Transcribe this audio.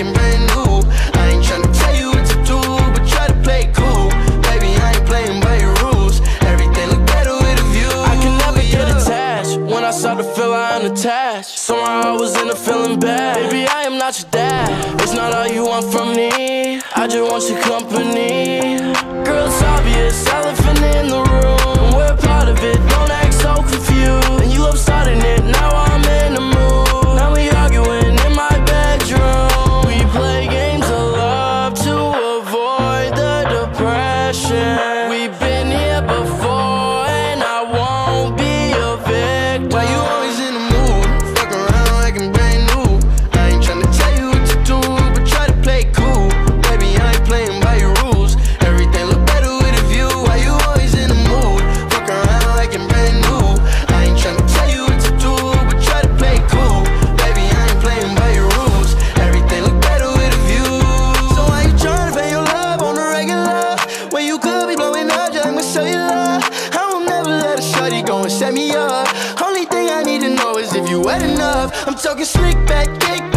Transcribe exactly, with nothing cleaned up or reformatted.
I'm brand new. I ain't tryna tell you what to do, but try to play cool. Baby, I ain't playing by your rules. Everything look better with a view. I can never get attached. When I start to feel I am attached, somehow I was in a feeling bad. Baby, I am not your dad. It's not all you want from me, I just want your company. Girl, it's obvious, elephant in the room. We're part of it, don't act so confused. And you love starting it, now I'm in the mood. Now we arguing in my bedroom. We play games of love to avoid the depression. We've been here before and I won't be a victim. Why you always in the mood? Fuck around like I'm brand new. I ain't tryna tell you what to do, but try to play cool. Baby, I ain't playing by your rules. Everything look better with a view. Why you always in the mood? Fuck around like I'm brand new. I ain't tryna tell you what to do, but try to play cool. Baby, I ain't playing by your rules. Everything look better with a view. So why you tryna pay your love on the regular when you could be blowing up just like my cellular? I will never let a shorty go and set me up. Only thing I need to know is if you wet enough. I'm talking slick back, kick